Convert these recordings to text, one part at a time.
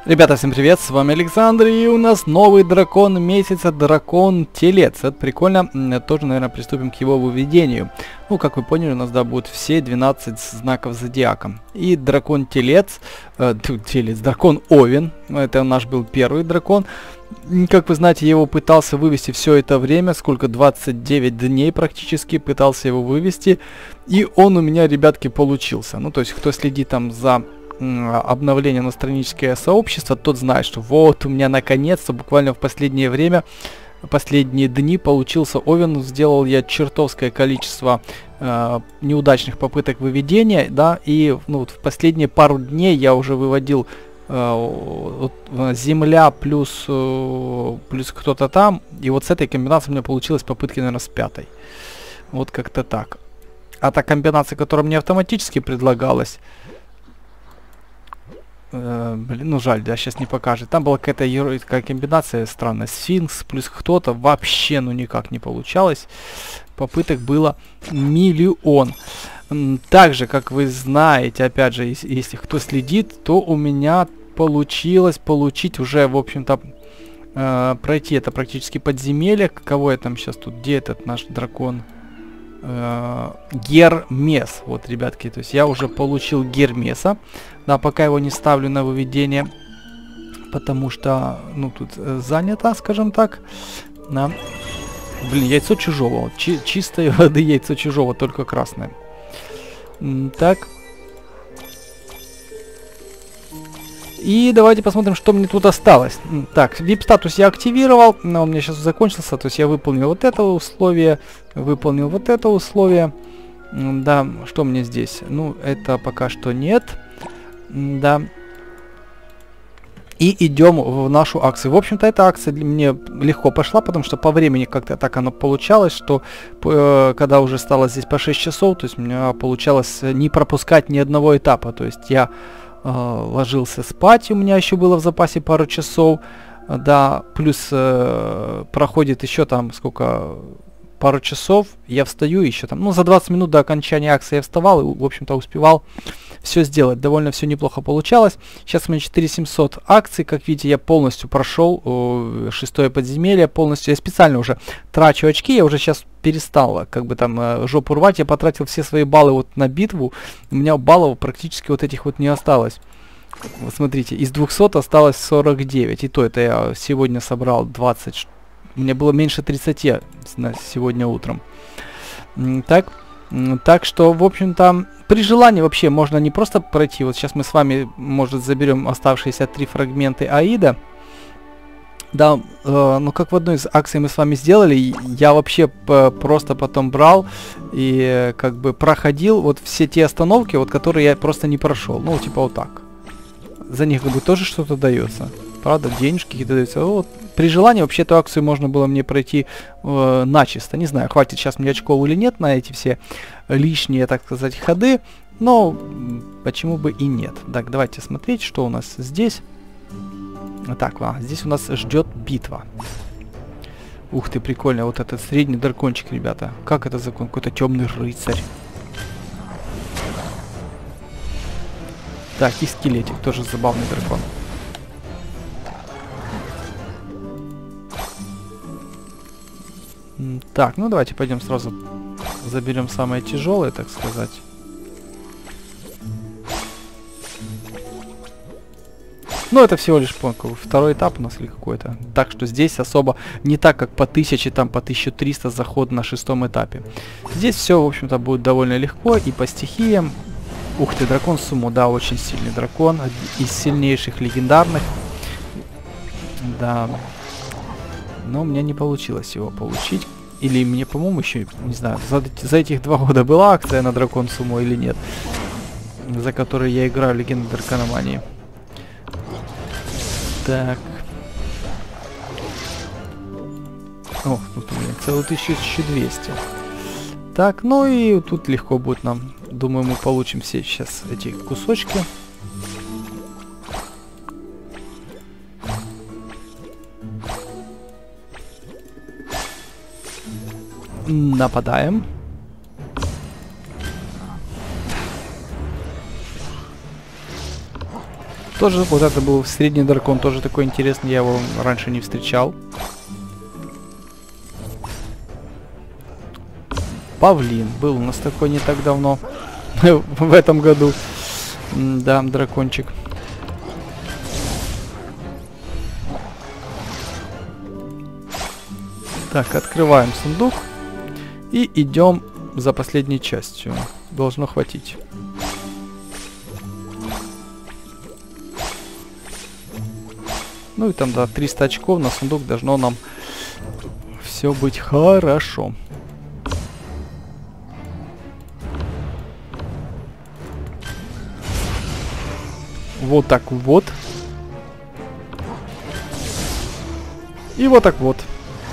Ребята, всем привет, с вами Александр, и у нас новый дракон месяца, дракон-телец. Это прикольно, тоже, наверное, приступим к его выведению. Ну, как вы поняли, у нас, да, будут все 12 знаков зодиака. И дракон-телец, дракон-овен, это наш был первый дракон. Как вы знаете, я его пытался вывести все это время, сколько, 29 дней практически пытался его вывести. И он у меня, ребятки, получился. Ну, то есть, кто следит там за обновление на страническое сообщество, тот знает, что вот у меня наконец-то буквально в последнее время, последние дни получился Овен. Сделал я чертовское количество неудачных попыток выведения, да, и ну, вот в последние пару дней я уже выводил земля плюс кто-то там, и вот с этой комбинацией у меня получилось попытки, наверное, с пятой. Вот как-то так. А та комбинация, которая мне автоматически предлагалась, блин, ну жаль, да, сейчас не покажет. Там была какая-то комбинация странная. Сфинкс плюс кто-то. Вообще, ну никак не получалось. Попыток было миллион. Также, как вы знаете, опять же, если кто следит, то у меня получилось получить уже, в общем-то, пройти это практически подземелье. Кого я там сейчас тут? Где этот наш дракон? Гермес. Вот, ребятки, то есть я уже получил Гермеса. Да, пока его не ставлю на выведение, потому что, ну, тут занято, скажем так. Да. Блин, яйцо чужого. Чистой воды яйцо чужого, только красное. Так. И давайте посмотрим, что мне тут осталось. Так, VIP-статус я активировал, но он у меня сейчас закончился. То есть я выполнил вот это условие, выполнил вот это условие. Да, что мне здесь? Ну, это пока что нет. Да. И идем в нашу акцию. В общем-то, эта акция для меня легко пошла, потому что по времени как-то так оно получалось, что когда уже стало здесь по 6 часов, то есть у меня получалось не пропускать ни одного этапа. То есть я ложился спать, у меня еще было в запасе пару часов, да, плюс проходит еще там сколько, пару часов, я встаю еще там, ну, за 20 минут до окончания акции я вставал и, в общем-то, успевал все сделать. Довольно все неплохо получалось. Сейчас у меня 4700 акций, как видите, я полностью прошел шестое подземелье, полностью, я специально уже трачу очки, я уже сейчас перестал как бы там жопу рвать, я потратил все свои баллы вот на битву, у меня баллов практически вот этих вот не осталось. Вот смотрите, из 200 осталось 49, и то это я сегодня собрал 20, у меня было меньше 30 сегодня утром. Так что, в общем-то, при желании вообще можно не просто пройти. Вот сейчас мы с вами, может, заберем оставшиеся 3 фрагменты Аида. Да, ну как в одной из акций мы с вами сделали, я вообще просто потом брал и как бы проходил вот все те остановки, вот которые я просто не прошел. Ну, типа вот так. За них как бы тоже что-то дается. Правда, денежки какие-то даются. Вот. При желании вообще эту акцию можно было мне пройти начисто. Не знаю, хватит сейчас мне очков или нет на эти все лишние, так сказать, ходы. Но почему бы и нет. Так, давайте смотреть, что у нас здесь. Так, здесь у нас ждет битва. Ух ты, прикольно. Вот этот средний дракончик, ребята. Как это закон? Какой-то темный рыцарь. Так, и скелетик. Тоже забавный дракон. Так, ну давайте пойдем сразу заберем самое тяжелое, так сказать. Ну, это всего лишь второй этап у нас или какой-то. Так что здесь особо не так, как по 1000, там по 1300 заход на 6-м этапе. Здесь все, в общем-то, будет довольно легко и по стихиям. Ух ты, дракон Сумо, да, очень сильный дракон, из сильнейших легендарных. Да. Но у меня не получилось его получить. Или мне, по-моему, еще, не знаю, за этих 2 года была акция на дракон Сумо или нет. За которой я играю в Легенды Дракономании. Так. О, тут у меня целую 1200. Так, ну и тут легко будет нам. Думаю, мы получим все сейчас эти кусочки. Нападаем. Тоже вот это был средний дракон, тоже такой интересный, я его раньше не встречал. Павлин был у нас такой не так давно, в этом году. Да, дракончик. Так, открываем сундук и идем за последней частью. Должно хватить. Ну и там, да, 300 очков на сундук должно нам все быть хорошо. Вот так вот. И вот так вот.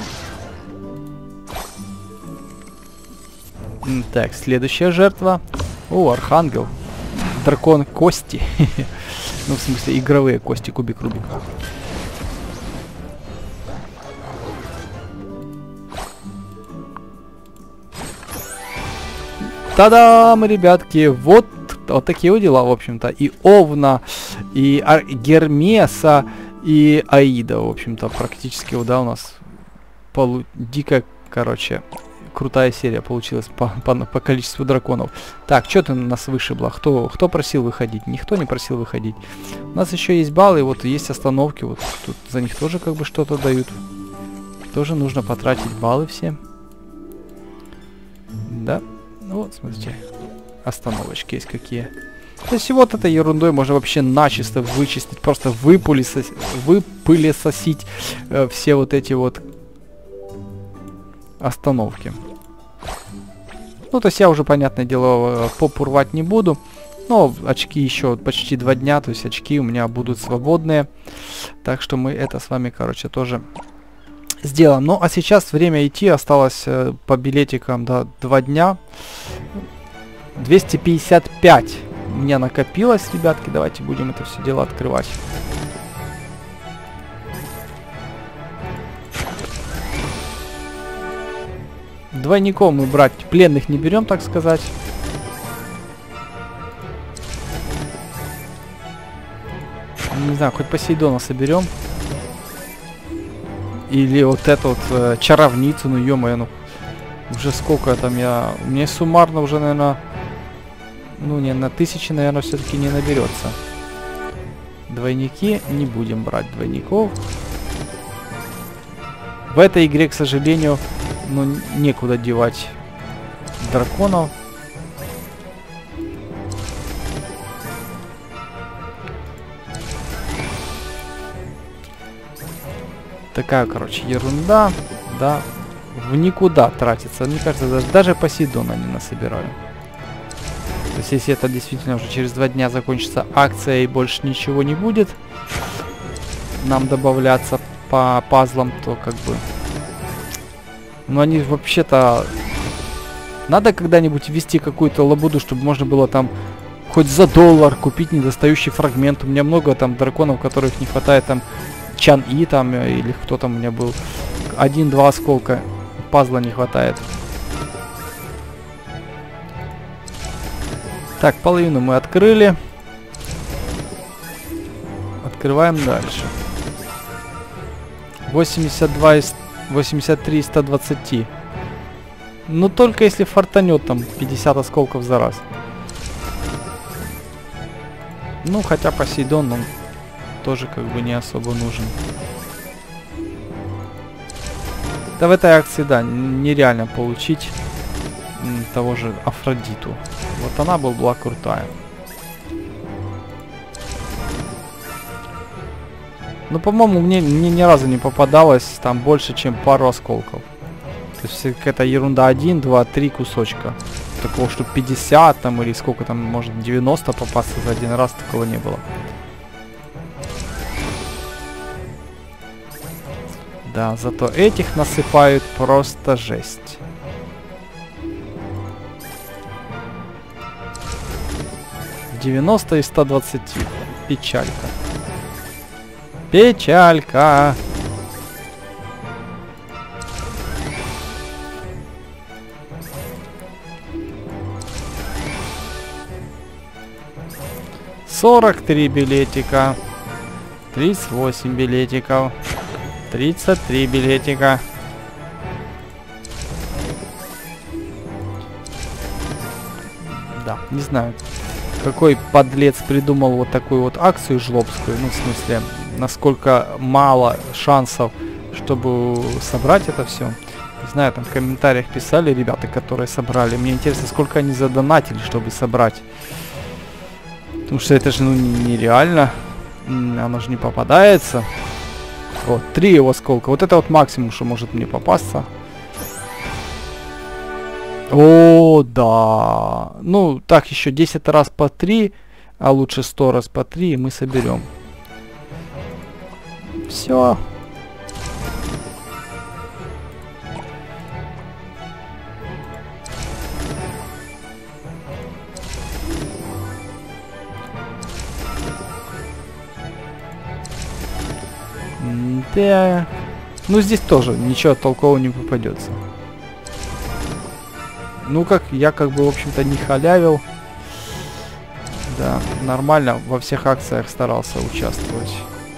Так, следующая жертва. О, архангел. Дракон кости. Ну, в смысле, игровые кости, кубик Рубик. Та-дам, ребятки! Вот такие вот дела, в общем-то. И Овна, и Гермеса, и Аида, в общем-то, практически, да, у нас дикая, короче, крутая серия получилась по количеству драконов. Так, что ты у нас вышибло? Кто просил выходить? Никто не просил выходить. У нас еще есть баллы, вот есть остановки, вот тут за них тоже как бы что-то дают. Тоже нужно потратить баллы все. Да, ну вот, смотрите, остановочки есть какие. То есть вот этой ерундой можно вообще начисто вычистить, просто выпылесосить все вот эти вот остановки. Ну, то есть я уже, понятное дело, попу рвать не буду. Но очки еще почти 2 дня, то есть очки у меня будут свободные. Так что мы это с вами, короче, тоже сделаем. Ну, а сейчас время идти. Осталось по билетикам, да, 2 дня. 255 у меня накопилось, ребятки. Давайте будем это все дело открывать. Двойников мы брать, пленных не берем, так сказать. Не знаю, хоть Посейдона соберем. Или вот эту вот чаровницу, ну ё-моё, ну уже сколько там я... Мне суммарно уже, наверное, ну не на 1000, наверное, все-таки не наберется. Двойники не будем брать, двойников. В этой игре, к сожалению, ну, некуда девать драконов. Такая, короче, ерунда, да, в никуда тратится. Мне кажется, даже Посейдона не насобираю. То есть, если это действительно уже через 2 дня закончится акция и больше ничего не будет нам добавляться по пазлам, то как бы... Ну, они вообще-то... Надо когда-нибудь ввести какую-то лабуду, чтобы можно было там хоть за $1 купить недостающий фрагмент. У меня много там драконов, которых не хватает, там Чан-И там, или кто там у меня был. 1-2 осколка пазла не хватает. Так, половину мы открыли. Открываем дальше. 82 из 83 из 120. Но только если фартанет там 50 осколков за раз. Ну, хотя Посейдон, он тоже как бы не особо нужен. Да, в этой акции, да, нереально получить того же Афродиту. Вот она была крутая. Ну, по-моему, мне ни разу не попадалось там больше, чем пару осколков. То есть какая-то ерунда 1, 2, 3 кусочка. Такого, что 50 там или сколько там, может 90 попасться за один раз, такого не было. Да, зато этих насыпают просто жесть. — 90 из 120. Печалька. Печалька. 43 билетика. 38 билетиков. 33 билетика. Да, не знаю, какой подлец придумал вот такую вот акцию жлобскую. Ну, в смысле, насколько мало шансов, чтобы собрать это все. Не знаю, там в комментариях писали ребята, которые собрали. Мне интересно, сколько они задонатили, чтобы собрать. Потому что это же, ну, нереально. Оно же не попадается. Вот, 3 его осколка. Вот это вот максимум, что может мне попасться. О, да. Ну, так, еще 10 раз по 3, а лучше 100 раз по 3, и мы соберем. Все. Да. Ну, здесь тоже ничего толкового не попадется. Ну, как, я как бы, в общем-то, не халявил. Да, нормально, во всех акциях старался участвовать.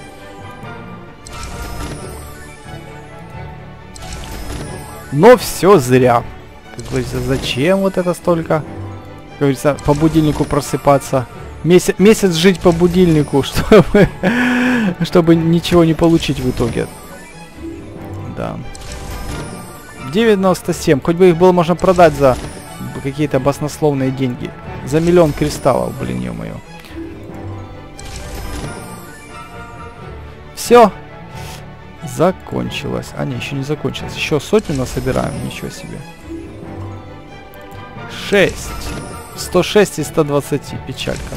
Но все зря. Как говорится, зачем вот это столько? Как говорится, по будильнику просыпаться. Месяц жить по будильнику, чтобы ничего не получить в итоге. Да. 97. Хоть бы их было можно продать за какие-то баснословные деньги. За 1 000 000 кристаллов, блин, ё-моё. Все. Закончилось. А, не, еще не закончилось. Еще 100 насобираем. Ничего себе. 6. 106 из 120. Печалька.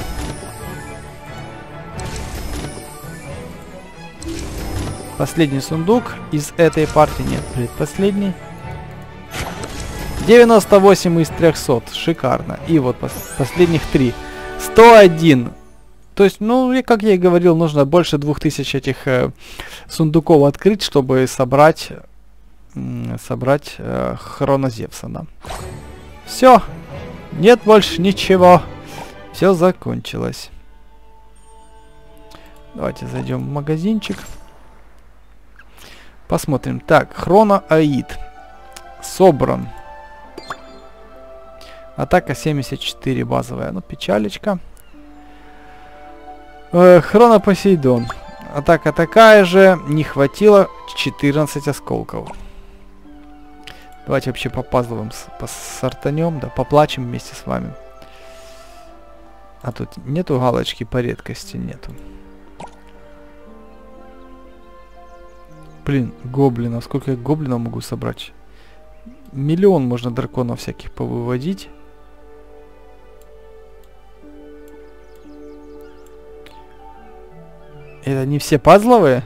Последний сундук из этой партии. Нет, предпоследний. 98 из 300. Шикарно. И вот последних 3. 101. То есть, ну, как я и говорил, нужно больше 2000 этих сундуков открыть, чтобы собрать Хронозевса, да. Все. Нет больше ничего. Все закончилось. Давайте зайдем в магазинчик. Посмотрим. Так, Хроноаид. Собран. Атака 74 базовая. Ну, печалечка. Хронопосейдон. Атака такая же. Не хватило 14 осколков. Давайте вообще по пазловым сортанем. Да, поплачем вместе с вами. А тут нету галочки по редкости? Нету. Блин, гоблинов. Сколько я гоблинов могу собрать? 1 000 000 можно драконов всяких повыводить. Это не все пазловые?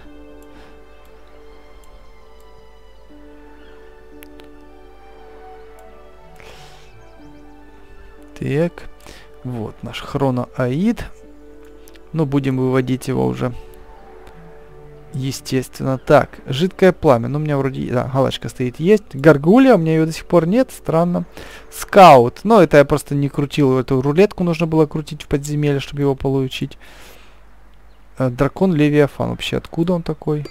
Так. Вот наш Хроноаид. Ну, будем выводить его уже. Естественно. Так, жидкое пламя. Ну, у меня вроде, да, галочка стоит, есть. Гаргулья, у меня ее до сих пор нет, странно. Скаут. Ну, это я просто не крутил эту рулетку, нужно было крутить в подземелье, чтобы его получить. Дракон Левиафан. Вообще, откуда он такой?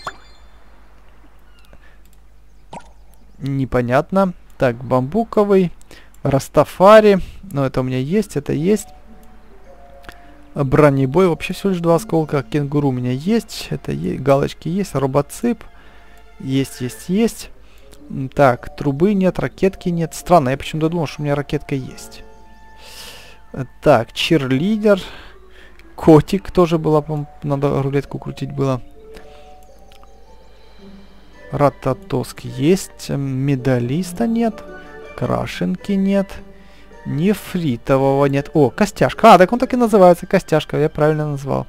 Непонятно. Так, бамбуковый. Растафари. Ну, это у меня есть, это есть. Бронебой. Вообще всего лишь 2 осколка. Кенгуру у меня есть. Это галочки есть. Робоцип. Есть. Так, трубы нет, ракетки нет. Странно, я почему-то думал, что у меня ракетка есть. Так, чирлидер. Котик тоже было, надо рулетку крутить было. Рататоск есть. Медалиста нет. Крашенки нет. Нефритового нет. О, костяшка. А, так он так и называется. Костяшка. Я правильно назвал.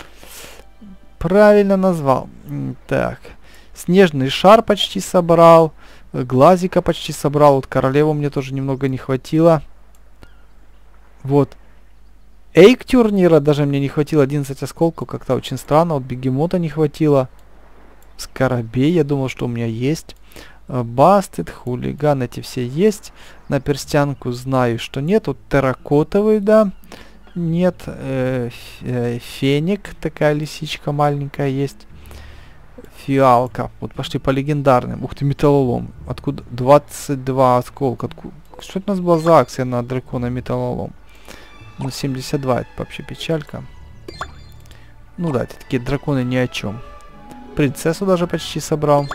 Так. Снежный шар почти собрал. Глазика почти собрал. Вот королеву мне тоже немного не хватило. Вот. Эйк турнира даже мне не хватило. 11 осколков. Как-то очень странно. Вот бегемота не хватило. Скоробей. Я думал, что у меня есть. Бастет, хулиган, эти все есть. На перстянку знаю, что нет. Вот терракотовый, да. нет. Феник, такая лисичка маленькая есть. Фиалка. Вот пошли по легендарным. Ух ты, металлолом. Откуда? 22 осколка. Что это у нас была за акция на дракона металлолом? Ну, 72, это вообще печалька. Ну да, это такие драконы ни о чем. Принцессу даже почти собрал.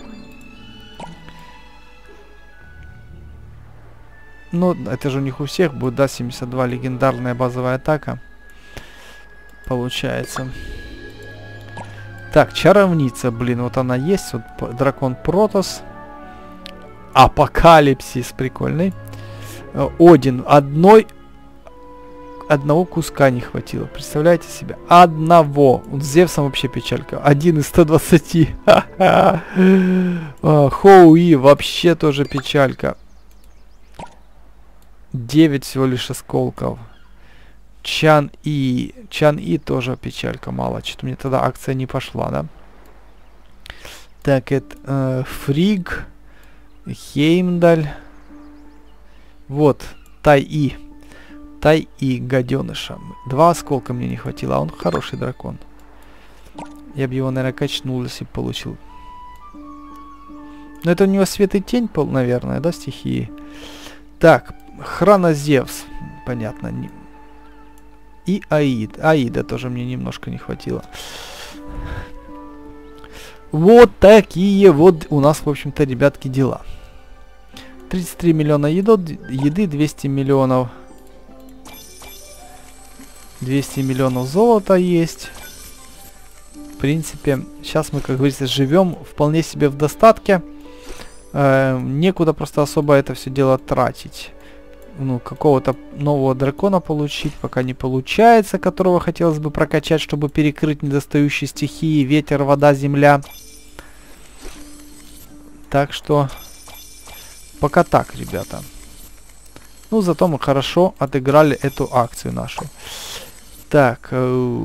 Ну, это же у них у всех будет, да, 72 легендарная базовая атака. Получается. Так, чаровница, блин, вот она есть. Вот дракон Протос. Апокалипсис, прикольный. Один, одного куска не хватило. Представляете себе? Одного. Вот с Зевсом вообще печалька. 1 из 120. Хоуи вообще тоже печалька. 9 всего лишь осколков. Чан-И тоже печалька, мало. Что-то мне тогда акция не пошла, да? Так, это Фриг, Хеймдаль. Вот, Тай-И, гаденыша. 2 осколка мне не хватило, а он хороший дракон. Я бы его, наверное, качнул, если бы получил. Но это у него свет и тень, наверное, да, стихии? Так, Хронозевс, понятно. И Аид. Аида тоже мне немножко не хватило. Вот такие вот у нас, в общем-то, ребятки, дела. 33 миллиона еды, 200 миллионов золота есть. В принципе, сейчас мы, как говорится, живем вполне себе в достатке. Некуда просто особо это все дело тратить. Ну, какого-то нового дракона получить пока не получается, которого хотелось бы прокачать, чтобы перекрыть недостающие стихии: ветер, вода, земля. Так что пока так, ребята. Ну, зато мы хорошо отыграли эту акцию нашу. Так.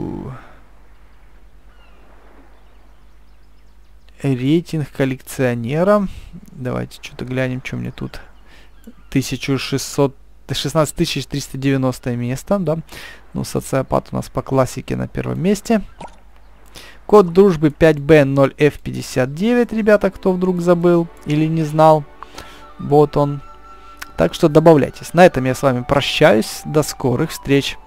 Рейтинг коллекционера. Давайте что-то глянем, что мне тут. 16390 место, да. Ну, социопат у нас по классике на первом месте. Код дружбы 5B0F59, ребята, кто вдруг забыл или не знал. Вот он. Так что добавляйтесь. На этом я с вами прощаюсь. До скорых встреч.